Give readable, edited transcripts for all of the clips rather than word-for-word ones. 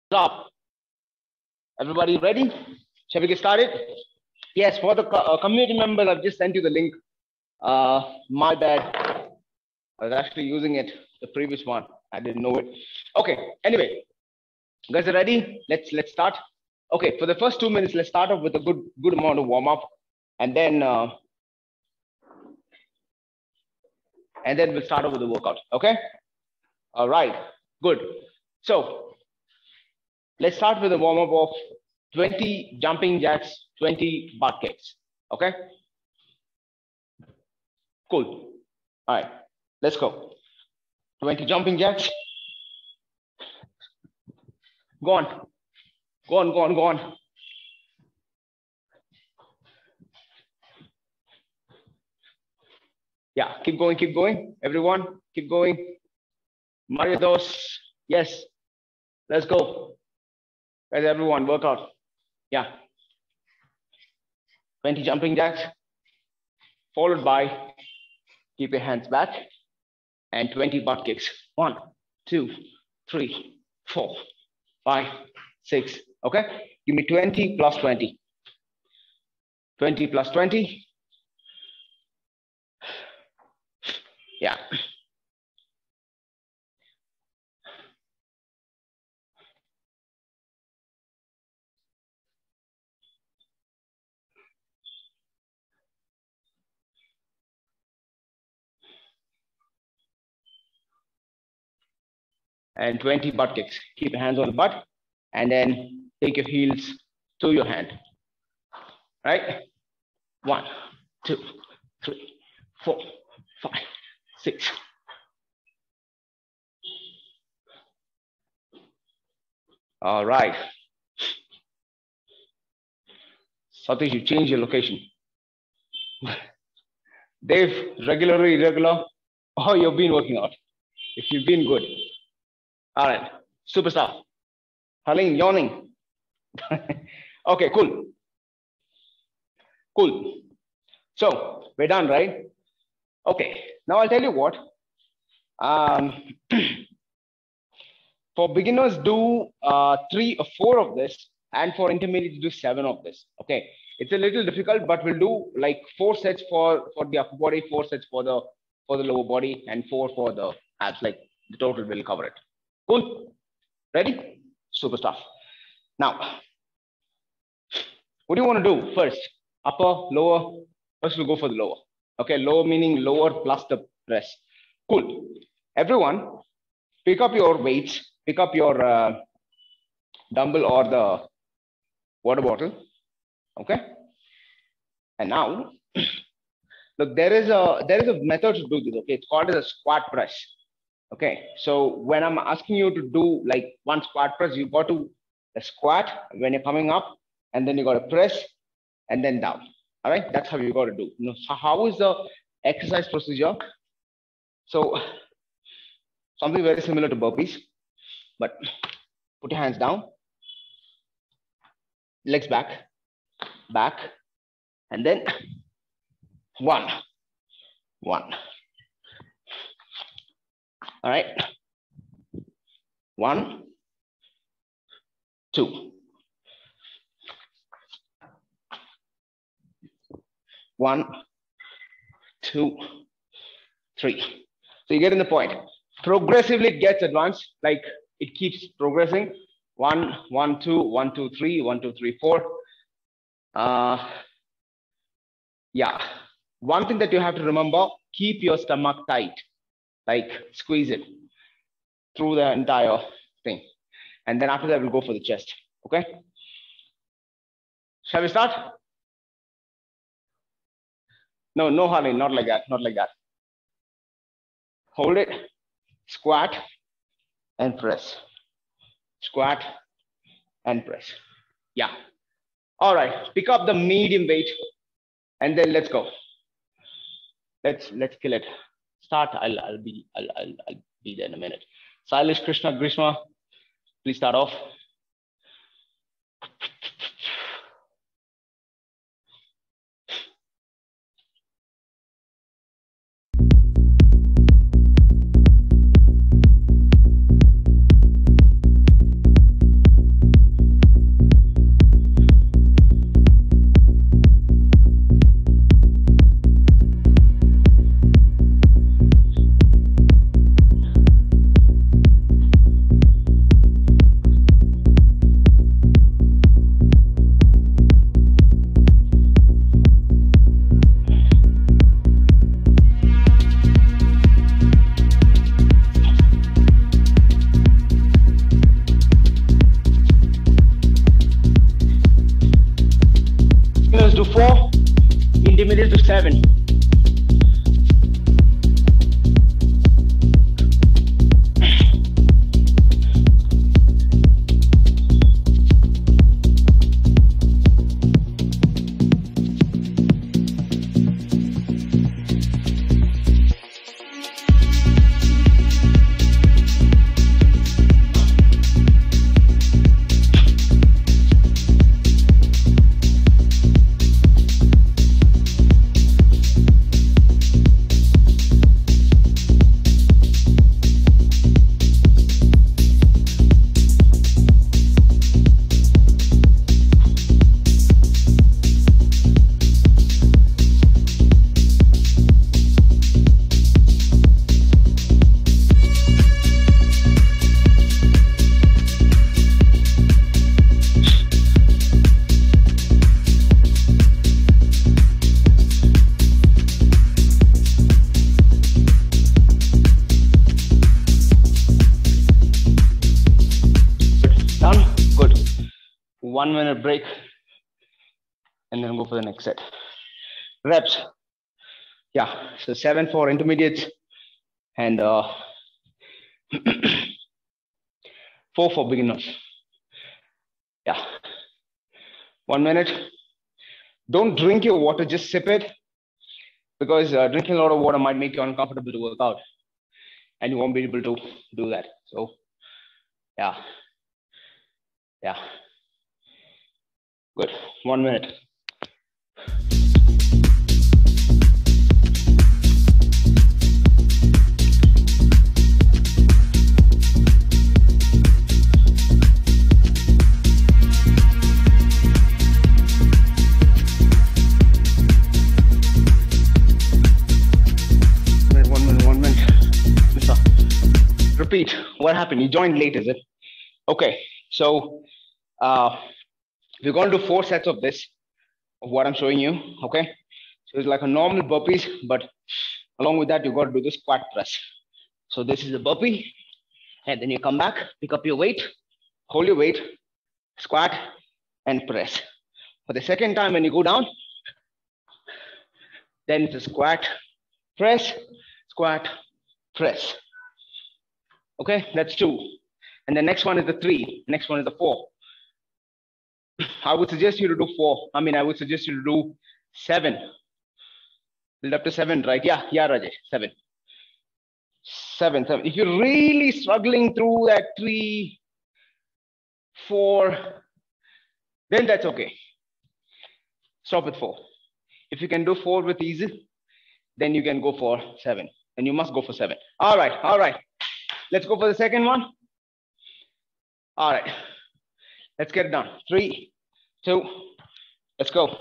Up. Everybody ready? Shall we get started? Yes, for the community members, I've just sent you the link. My bad. I was actually using it, the previous one. I didn't know it. Okay, anyway, you guys are ready? Let's start. Okay, for the first 2 minutes, let's start off with a good amount of warm-up, and then we'll start off with the workout. Okay? All right, good. So let's start with a warm-up of 20 jumping jacks, 20 butt kicks. Okay? Cool. All right, let's go. 20 jumping jacks. Go on. Go on, go on, go on. Yeah, keep going, everyone. Keep going. Mario dos. Yes. Let's go. Guys, everyone, work out. Yeah. 20 jumping jacks, followed by, keep your hands back, and 20 butt kicks. 1, 2, 3, 4, 5, 6. Okay? Give me 20 plus 20. 20 plus 20. Yeah. And 20 butt kicks. Keep your hands on the butt, and then take your heels to your hand. Right? 1, 2, 3, 4, 5, 6. All right. Satish, you change your location. Dave, regularly irregular. Oh, you've been working out. If you've been good. All right. Superstar. Harleen, yawning. Okay, cool. Cool. So we're done, right? Okay. Now I'll tell you what. For beginners, do 3 or 4 of this, and for intermediates, do 7 of this. Okay. It's a little difficult, but we'll do like 4 sets for the upper body, 4 sets for the lower body, and 4 for the abs. Like the total will cover it. Cool. Ready? Super stuff. Now, what do you want to do first? Upper, lower? First, we'll go for the lower. Okay, lower meaning lower plus the press. Cool. Everyone, pick up your weights. Pick up your dumbbell or the water bottle. Okay. And now, look, there is a method to do this. Okay, it's called as a squat press. Okay, so when I'm asking you to do like one squat press, you got to squat when you're coming up, and then you got to press and then down. All right, that's how you got to do. You know, so how is the exercise procedure? So something very similar to burpees, but put your hands down, legs back, and then 1. All right. 1, 2. 1, 2, 3. So you get in the point. Progressively it gets advanced, like it keeps progressing. 1, 1, 2, 1, 2, 3, 1, 2, 3, 4. Yeah. One thing that you have to remember, keep your stomach tight. Like squeeze it through the entire thing. And then after that, we'll go for the chest. Okay. Shall we start? No, Harley, not like that. Not like that. Hold it, squat, and press. Squat and press. Yeah. All right. Pick up the medium weight, and then let's go. Let's kill it. Start. I'll be there in a minute. Sailesh, Krishna, Grishma, please start off. 1 minute break, and then go for the next set. Reps. Yeah, so 7 for intermediates and 4 for beginners. Yeah, 1 minute. Don't drink your water, just sip it, because drinking a lot of water might make you uncomfortable to work out, and you won't be able to do that. So, yeah. Good. 1 minute. Repeat. What happened? You joined late, is it? Okay. So we're going to do 4 sets of this, of what I'm showing you. Okay. So it's like a normal burpees, but along with that, you've got to do the squat press. So this is a burpee, and then you come back, pick up your weight, hold your weight, squat, and press. For the second time, when you go down, then it's a squat, press, squat, press. Okay, that's 2. And the next one is the 3. Next one is the 4. I would suggest you to do 4. I would suggest you to do 7. Build up to 7, right? Yeah, Rajesh, 7. 7. If you're really struggling through that 3, 4, then that's okay. Stop with 4. If you can do 4 with ease, then you can go for 7. And you must go for 7. All right. Let's go for the second one. All right. Let's get it done. 3, 2, let's go.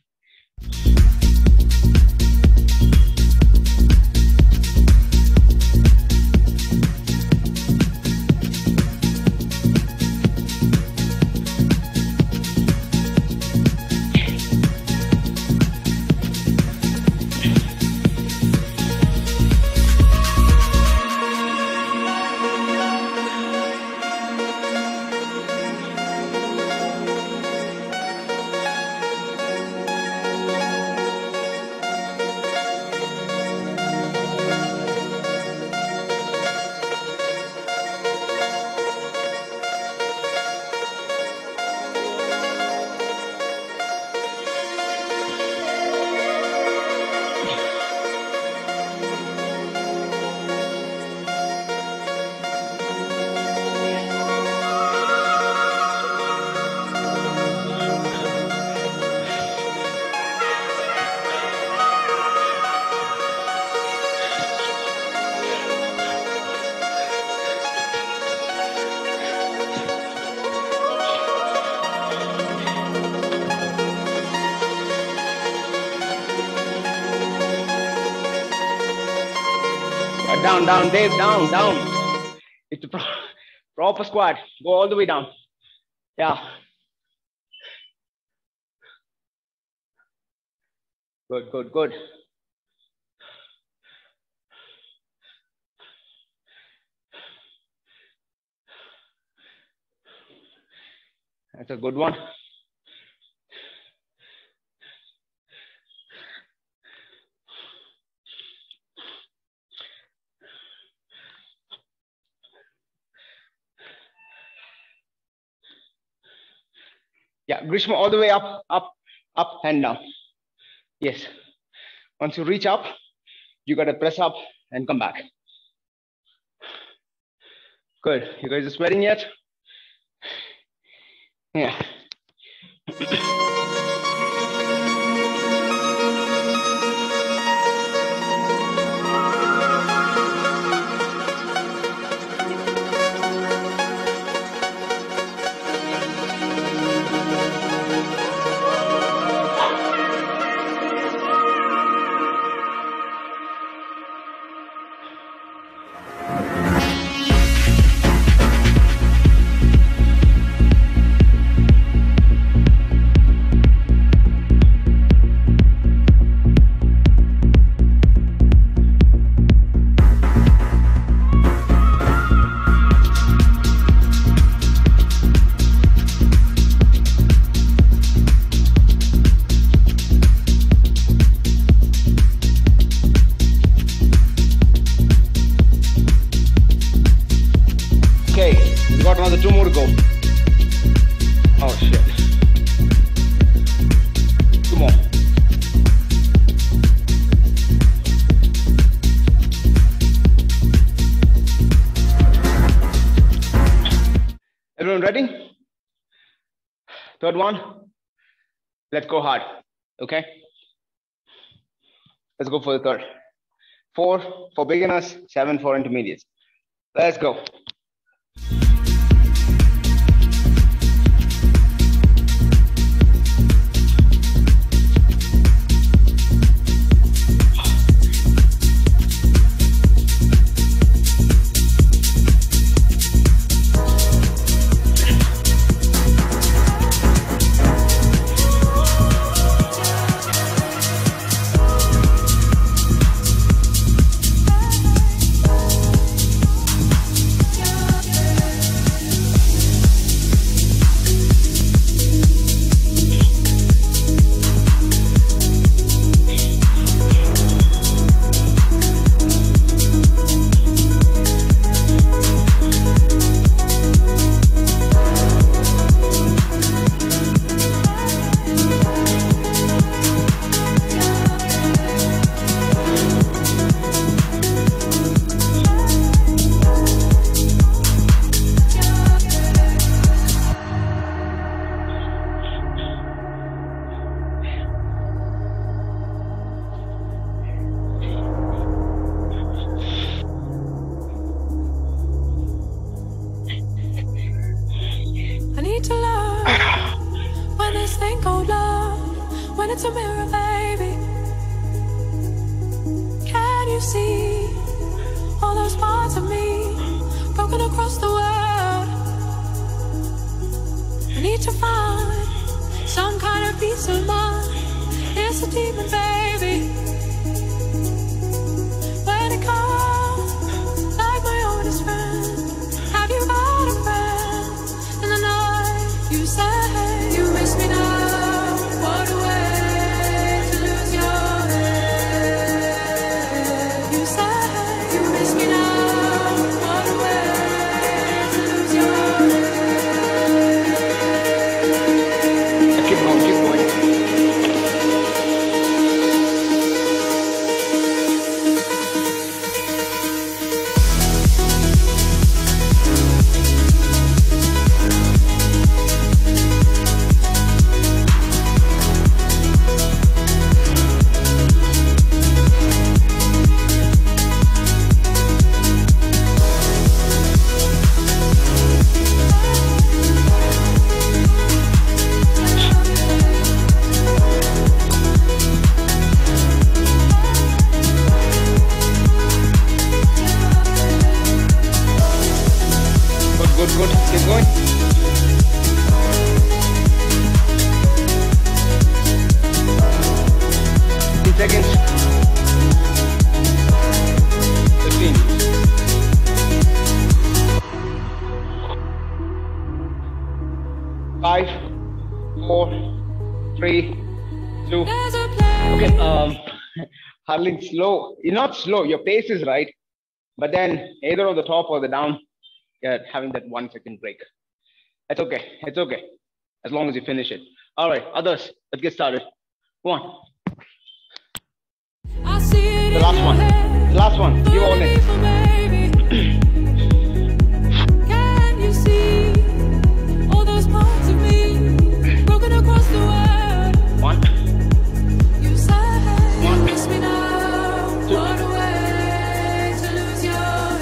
Down, Dave, down. It's a proper squat. Go all the way down. Yeah. Good. That's a good one. Yeah, Grishma, all the way up and down. Yes. Once you reach up, you got to press up and come back. Good. You guys are sweating yet? Yeah. Another 2 more to go. Oh shit. 2 more. Everyone ready? Third one. Let's go hard. Okay. Let's go for the third. 4 for beginners, 7 for intermediates. Let's go. Hurling slow. You're not slow. Your pace is right. But then either on the top or the down, you're having that 1 second break. That's okay. It's okay. As long as you finish it. All right, others, let's get started. Go on. The last one. The last one. You all in. Can you see all those parts of me broken across the world? One. You said you miss me now. What a way to lose your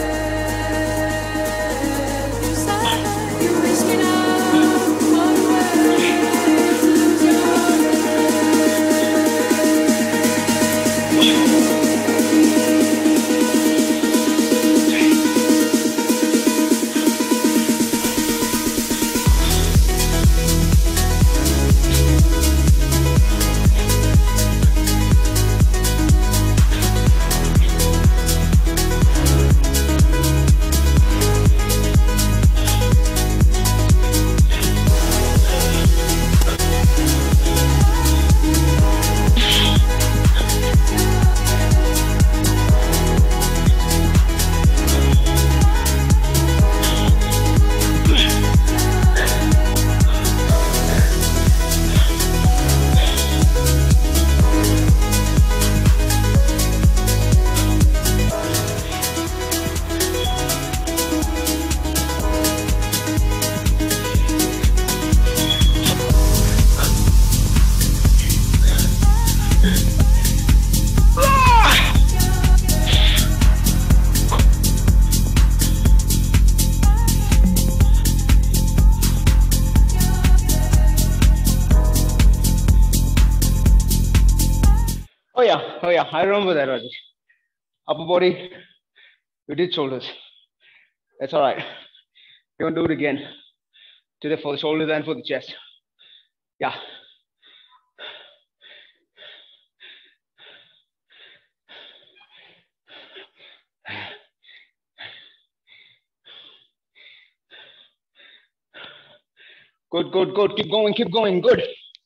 head. You said you miss me now. What a way to lose your head. I remember that, Rajesh. Upper body, you did shoulders. That's all right. You're gonna do it again today for the shoulders and for the chest. Yeah. Good, good, good. Keep going, keep going. Good.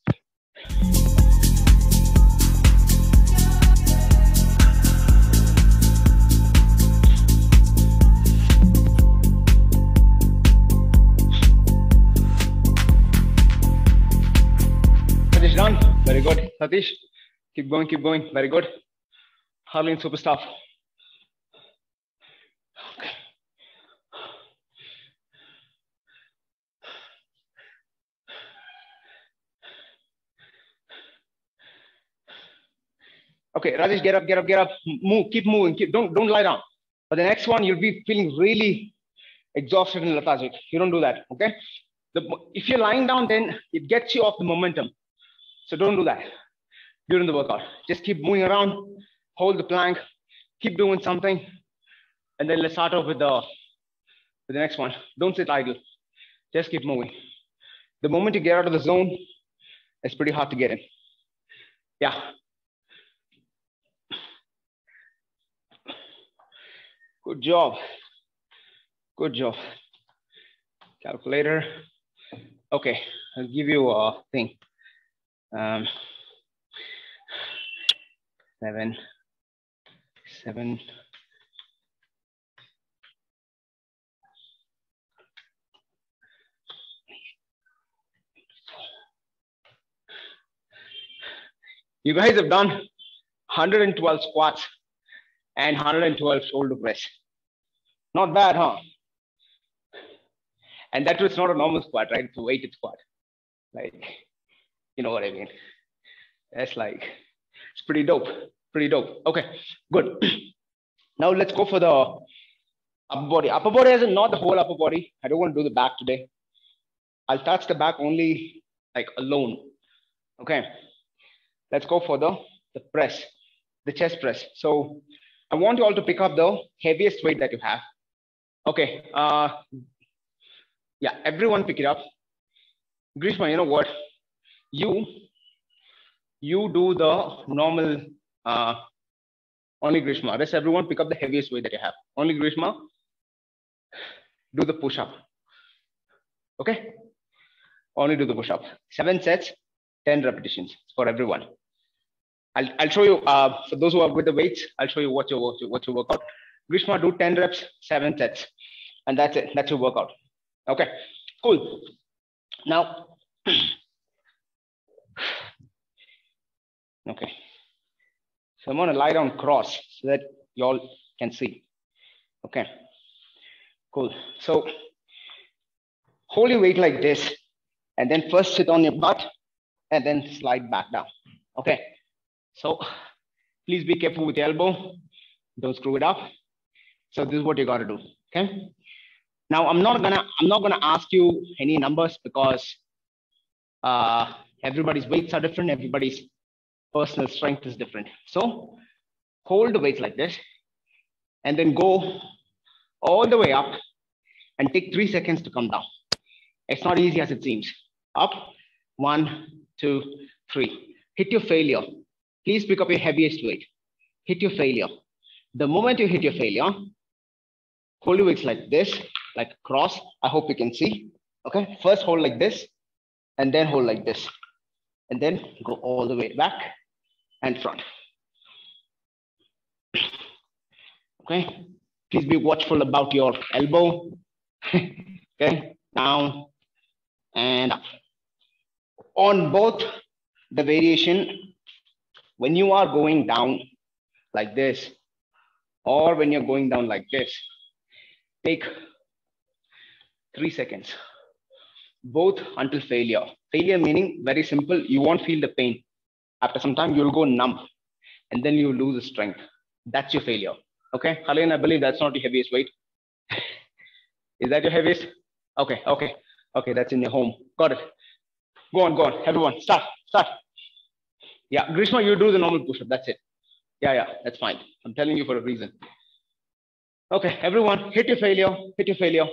Satish done. Very good. Satish, keep going, keep going. Very good. Harleen, super stuff. Okay. Okay, Rajesh, get up, get up, get up. Move, keep moving. Don't lie down. For the next one, you'll be feeling really exhausted and lethargic. You don't do that, okay? If you're lying down, then it gets you off the momentum. So don't do that during the workout. Just keep moving around, hold the plank, keep doing something, and then let's start off with the next one. Don't sit idle. Just keep moving. The moment you get out of the zone, it's pretty hard to get in. Yeah. Good job. Good job. Calculator. Okay, I'll give you a thing. 7. You guys have done 112 squats and 112 shoulder press. Not bad, huh? And that was not a normal squat, right? It's a weighted squat. Like, you know what I mean? That's like, it's pretty dope. Pretty dope. Okay, good. Now let's go for the upper body. Upper body is not the whole upper body. I don't want to do the back today. I'll touch the back only like alone. Okay, let's go for the press, the chest press. So I want you all to pick up the heaviest weight that you have. Okay, yeah, everyone pick it up. Grishma, you know what? You do the normal, only Grishma. Rest everyone pick up the heaviest weight that you have. Only Grishma, do the push-up. Okay? Only do the push-up. 7 sets, 10 repetitions for everyone. I'll show you, for those who are with the weights, I'll show you what your workout. Grishma, do 10 reps, 7 sets. And that's it. That's your workout. Okay, cool. Now, okay. So I'm gonna lie down cross so that y'all can see. Okay, cool. So hold your weight like this and then first sit on your butt and then slide back down. Okay, so please be careful with the elbow. Don't screw it up. So this is what you gotta do, okay? Now I'm not gonna ask you any numbers because everybody's weights are different, everybody's personal strength is different. So hold the weights like this and then go all the way up and take 3 seconds to come down. It's not easy as it seems. Up, 1, 2, 3. Hit your failure. Please pick up your heaviest weight. Hit your failure. The moment you hit your failure, hold your weights like this, like cross. I hope you can see. Okay, first hold like this and then hold like this. And then go all the way back and front. Okay, please be watchful about your elbow. Okay, down and up. On both the variation, when you are going down like this, or when you're going down like this, take 3 seconds, both until failure. Failure meaning very simple, you won't feel the pain. After some time, you'll go numb and then you lose the strength. That's your failure. Okay, Halen, I believe that's not your heaviest weight. Is that your heaviest? Okay, okay, okay, that's in your home. Got it. Go on, everyone, start. Yeah, Grishma, you do the normal push-up, that's it. Yeah, that's fine. I'm telling you for a reason. Okay, everyone, hit your failure, hit your failure.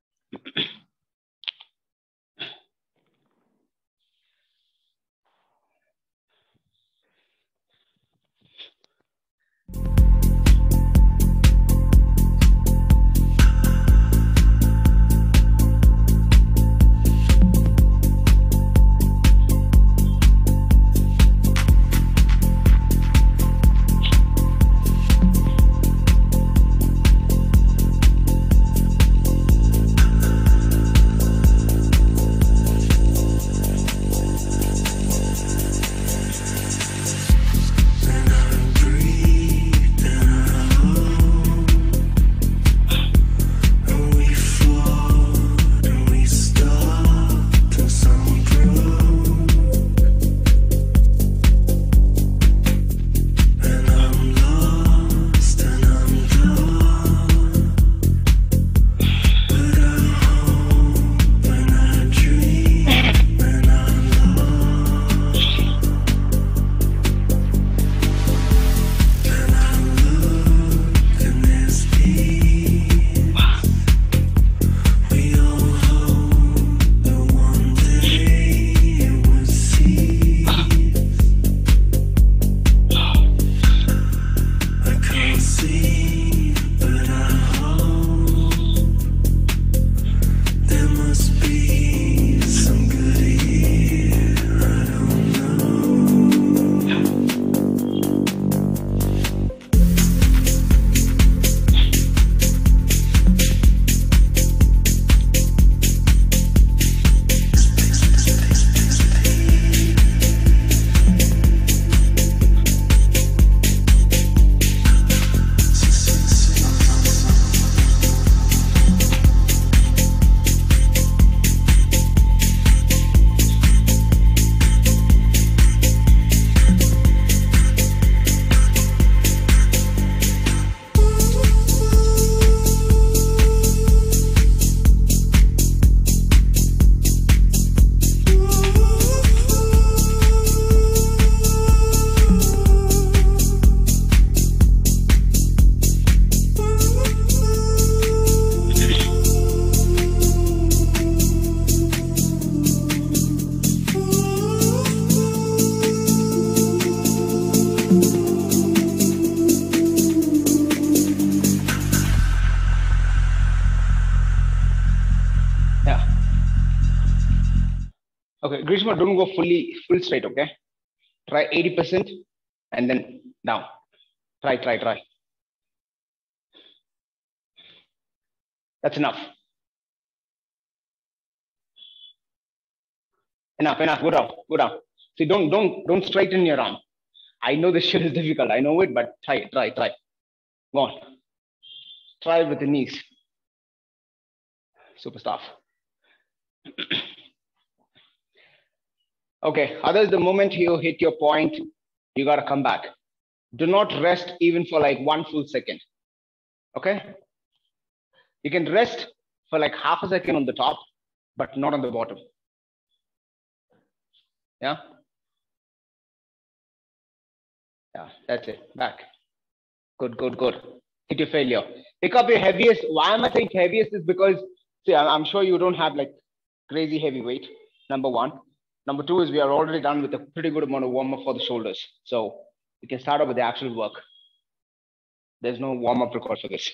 Okay, Grishma, don't go full straight, okay? Try 80% and then down. Try. That's enough. Enough. Go down. See, don't straighten your arm. I know this shit is difficult. I know it, but try. Go on. Try with the knees. Super stuff. Okay, others, the moment you hit your point, you gotta come back. Do not rest even for like 1 full second. Okay? You can rest for like half a second on the top, but not on the bottom. Yeah? Yeah, that's it. Back. Good. Hit your failure. Pick up your heaviest. Why am I saying heaviest is because, see, I'm sure you don't have like crazy heavy weight, number one. Number two is we are already done with a pretty good amount of warm-up for the shoulders. So we can start off with the actual work. There's no warm-up record for this.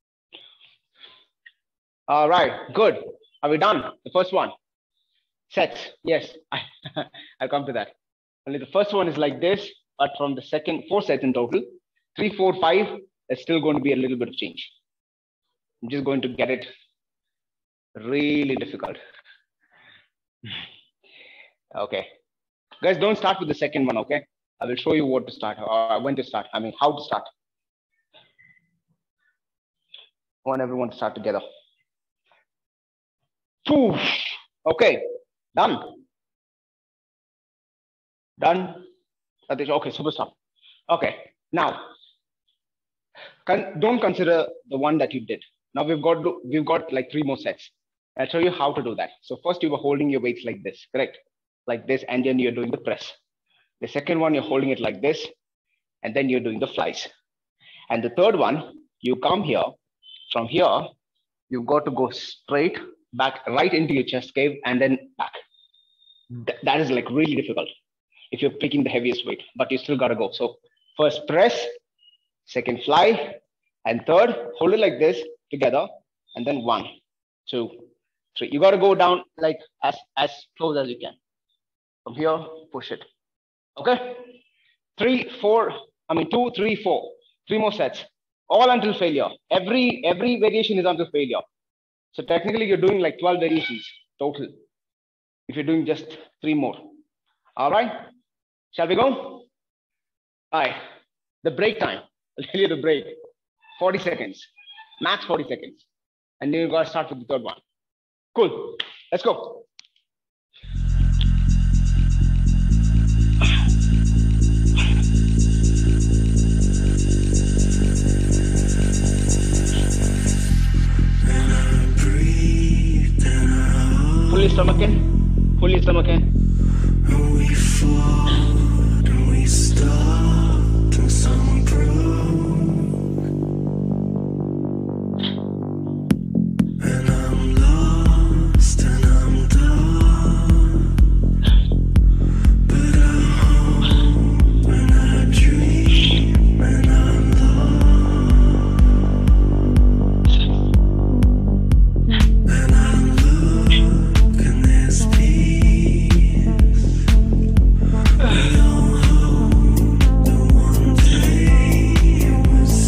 All right, good. Are we done? The first one. Sets. Yes, I'll come to that. Only the first one is like this, but from the second, 4 sets in total. 3, 4, 5, there's still going to be a little bit of change. I'm just going to get it really difficult. Okay. Guys, don't start with the second one, okay? I will show you what to start, or when to start. I mean, how to start. I want everyone to start together. Okay, done. Done. Okay, super stuff. Okay, now don't consider the one that you did. Now we've got like 3 more sets. I'll show you how to do that. So first you were holding your weights like this, correct? Like this, and then you're doing the press. The second one, you're holding it like this, and then you're doing the flies. And the third one, you come here. From here, you've got to go straight back right into your chest cave and then back. That is like really difficult if you're picking the heaviest weight, but you still got to go. So first press, second fly, and third, hold it like this together, and then 1, 2, 3. You got to go down like as close as you can. From here, push it. Okay? 2, 3, 4. 3 more sets, all until failure. Every variation is until failure. So technically, you're doing like 12 variations total. If you're doing just 3 more. All right? Shall we go? All right. The break time. I'll tell you the break. 40 seconds. Max 40 seconds. And then you got to start with the third one. Cool. Let's go. Pull your stomach in. Pull your stomach in. We fought and we stopped and some broke. And I'm lost and I'm done. But I hope and I dream and I'm lost. And I look and there's peace. We all hope that one day it was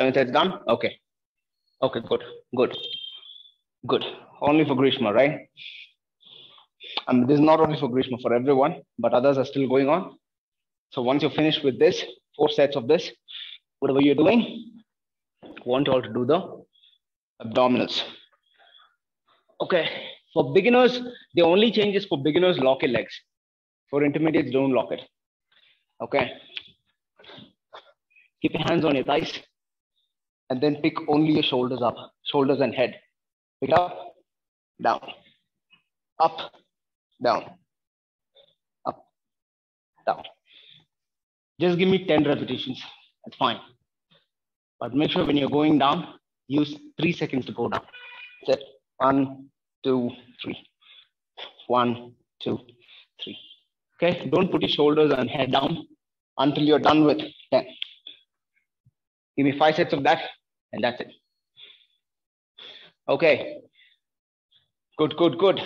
7 sets done? Okay. Okay, good, good, good. Only for Grishma, right? And this is not only for Grishma, for everyone, but others are still going on. So once you're finished with this, 4 sets of this, whatever you're doing, I want you all to do the abdominals. Okay. For beginners, the only change is for beginners, lock your legs. For intermediates, don't lock it. Okay. Keep your hands on your thighs and then pick only your shoulders up, shoulders and head. Pick it up, down, up, down, up, down. Just give me 10 repetitions. That's fine. But make sure when you're going down, use 3 seconds to go down. That's it. 1, 2, 3. 1, 2, 3. Okay. Don't put your shoulders and head down until you're done with 10. Give me 5 sets of that, and that's it. Okay. Good, good, good.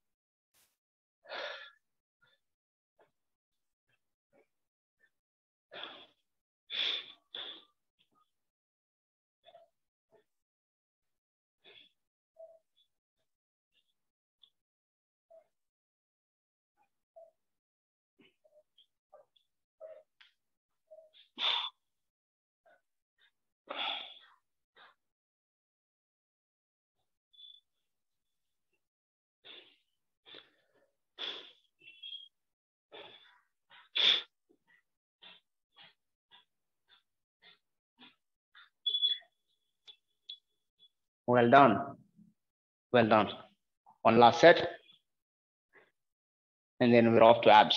Well done. Well done. One last set. And then we're off to abs.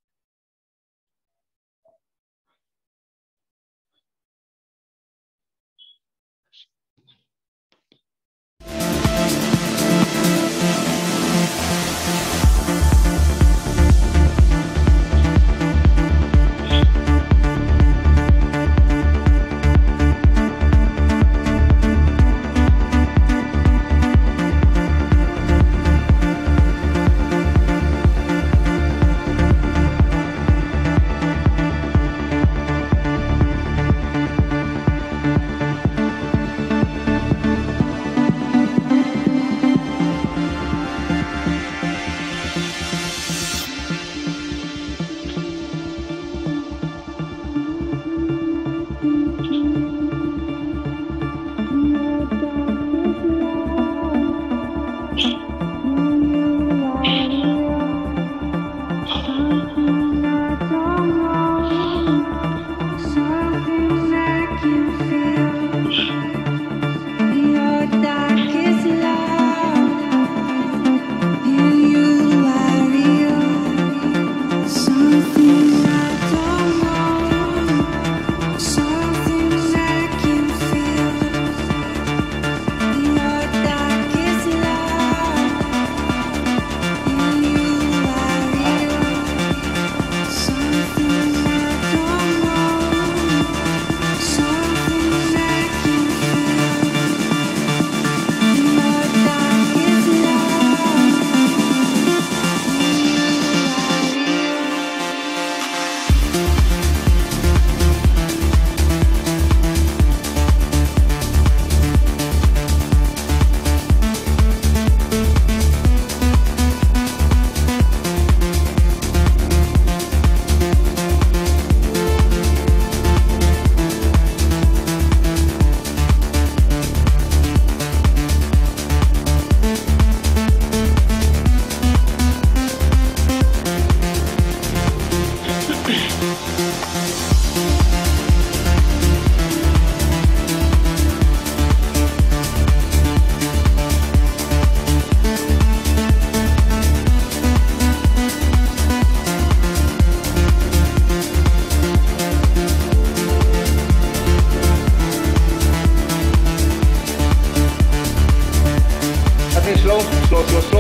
slow.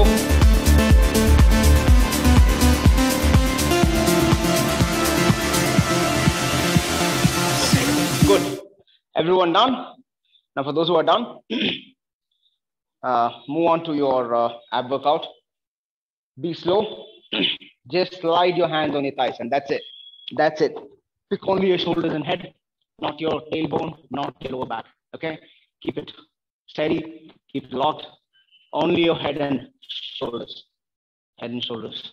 Good. Everyone done? Now for those who are done, move on to your ab workout. Be slow. Just slide your hands on your thighs and that's it. That's it. Pick only your shoulders and head. not your tailbone, not your lower back. Okay, keep it steady, keep it locked. Only your head and shoulders. Head and shoulders.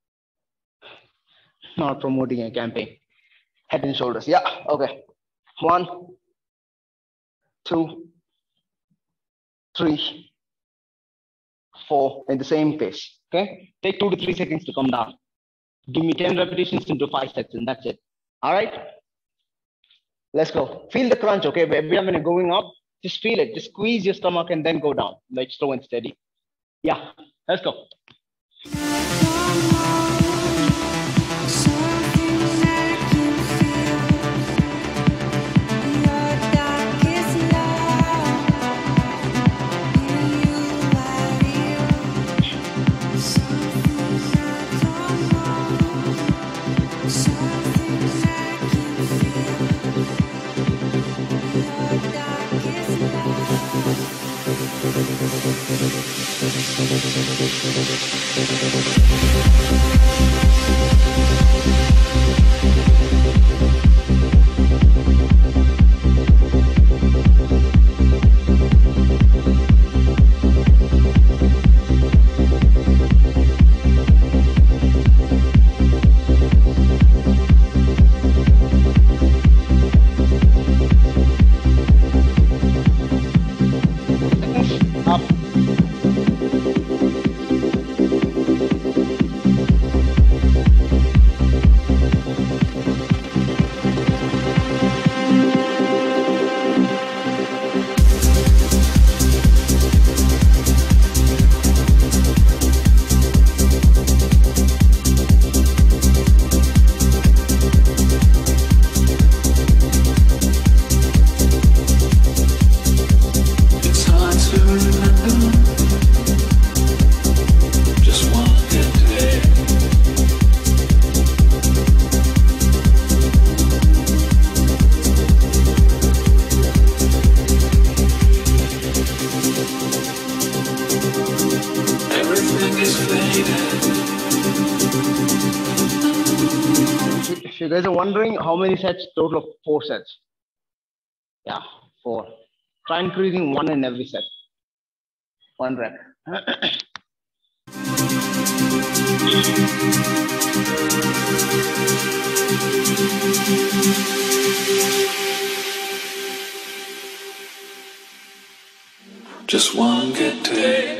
Not promoting a campaign. Head and shoulders. Yeah. Okay. 1, 2, 3, 4 in the same pace. Okay. Take 2 to 3 seconds to come down. Give me 10 repetitions into 5 sets, and that's it. All right. Let's go. Feel the crunch. Okay. Every time when you're going up, just feel it. Just squeeze your stomach and then go down, like slow and steady. Yeah. Let's go. If you guys are wondering how many sets, total of 4 sets. Yeah, 4. Try increasing 1 in every set. 1 rep. Just one good day.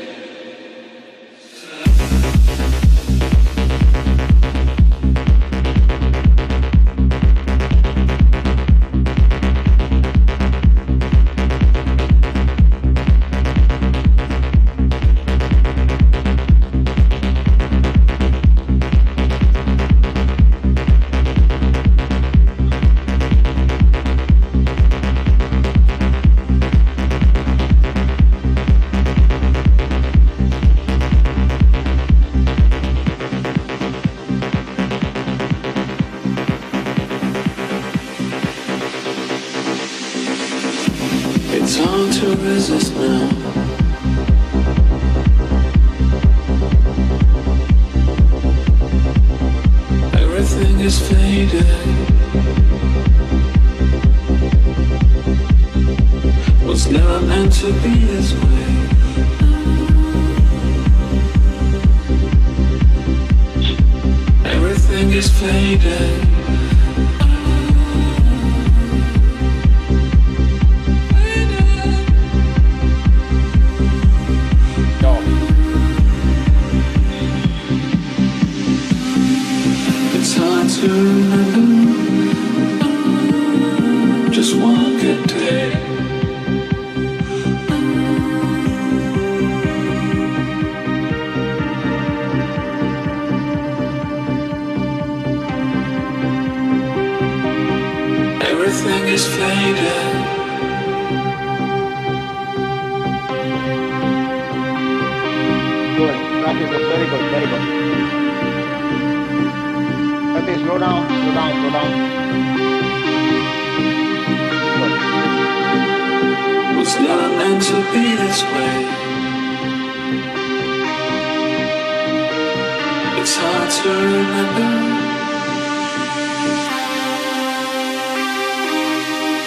It's hard to resist now. Everything is fading. Was never meant to be this way. Everything is fading. To remember just one good day. Everything is fading. Good. Practice is very good. Very good. Okay, slow down, slow down, slow down. Good. Was never meant to be this way. It's hard to remember.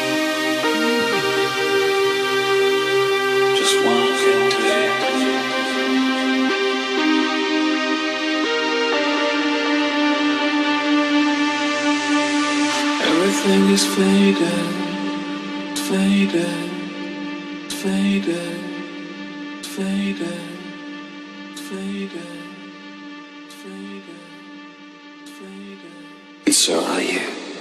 thing is faded, faded, faded, faded, faded, faded, faded. And so are you.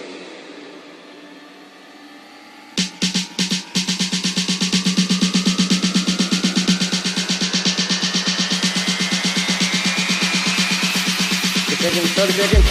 Seconds, 30 seconds.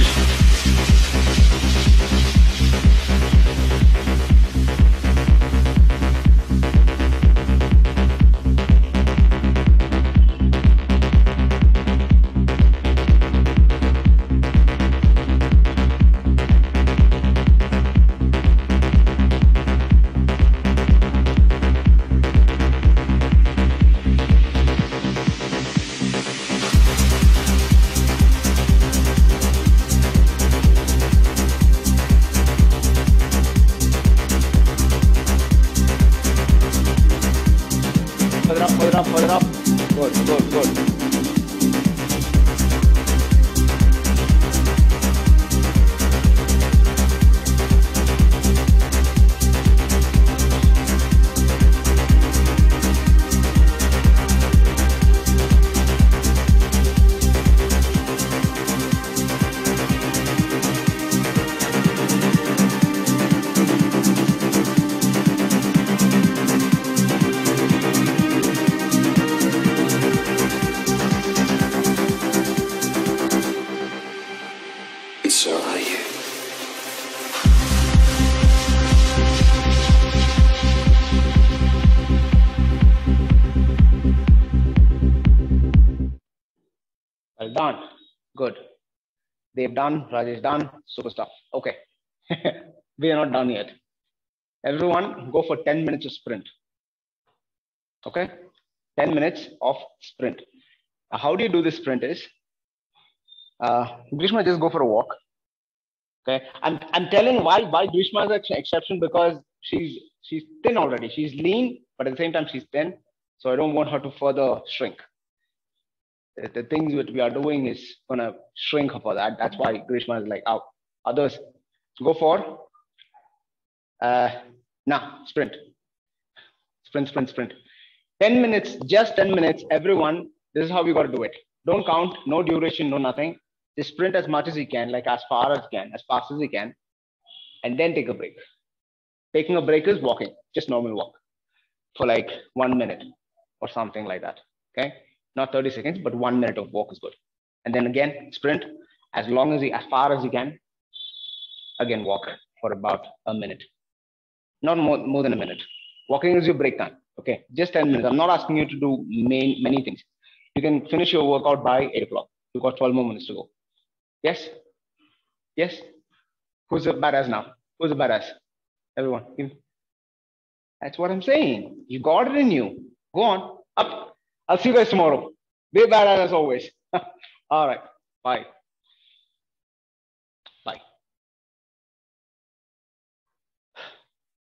Further up. Good, good, good. And so are you. Well done. Good. They've done, Rajesh done, super stuff. Okay. We are not done yet. Everyone go for 10 minutes of sprint. Okay. 10 minutes of sprint. How do you do this sprint is, Grishma, just go for a walk. Okay. I'm telling why Grishma is an exception, because she's thin already. She's lean, but at the same time she's thin. So I don't want her to further shrink. The things that we are doing is gonna shrink her for that. That's why Grishma is like out. Others go for sprint. Sprint. 10 minutes, just 10 minutes, everyone. This is how we got to do it. Don't count, no duration, no nothing. Just sprint as much as you can, like as far as you can, as fast as you can, and then take a break. Taking a break is walking, just normal walk for like 1 minute or something like that. Okay, not 30 seconds, but 1 minute of walk is good. And then again, sprint as far as you can. Again, walk for about a minute, not more than a minute. Walking is your break time. Okay, just 10 minutes. I'm not asking you to do many things. You can finish your workout by 8 o'clock. You've got 12 more minutes to go. Yes? Yes? Who's the badass now? Who's the badass? Everyone. That's what I'm saying. You got it in you. Go on. Up. I'll see you guys tomorrow. Be badass as always. All right. Bye.